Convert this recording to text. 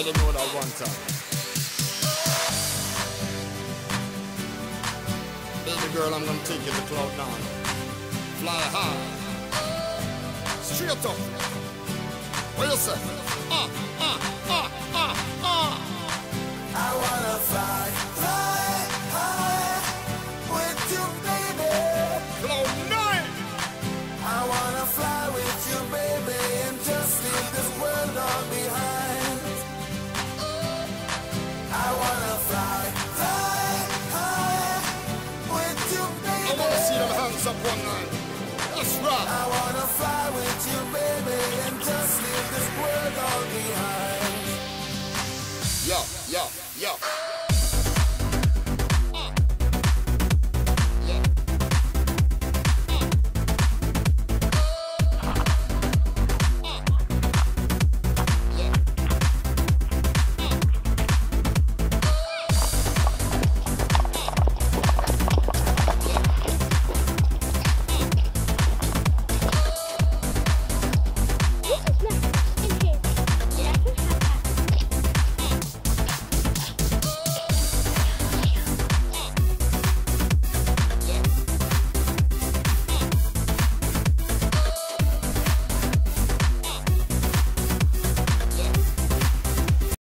Let them know that one time. Baby girl, I'm gonna take you to cloud nine. Fly high. Straight up. What you say? I want